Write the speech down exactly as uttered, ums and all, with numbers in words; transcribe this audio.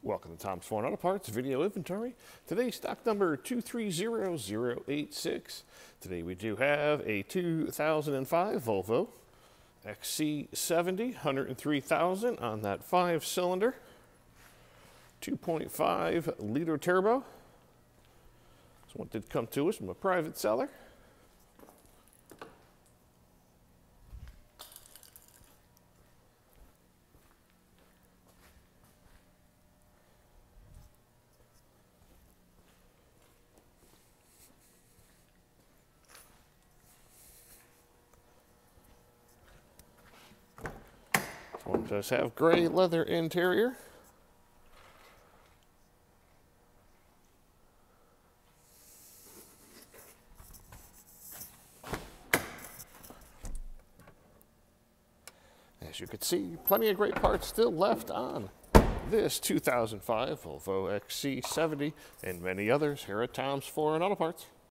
Welcome to Tom's Foreign Auto Parts Video Inventory. Today's stock number two three zero zero eight six. Today we do have a two thousand five Volvo X C seventy, one hundred three thousand on that five cylinder, two point five liter turbo. This one did come to us from a private seller. One does have gray leather interior. As you can see, plenty of great parts still left on this two thousand five Volvo X C seventy and many others here at Tom's Foreign Auto Parts.